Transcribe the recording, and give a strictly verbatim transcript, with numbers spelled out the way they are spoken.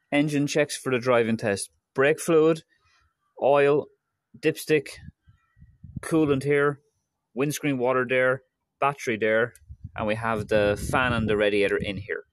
engine checks for the driving test. Brake fluid, oil, dipstick, coolant here, windscreen water there, battery there, and we have the fan and the radiator in here.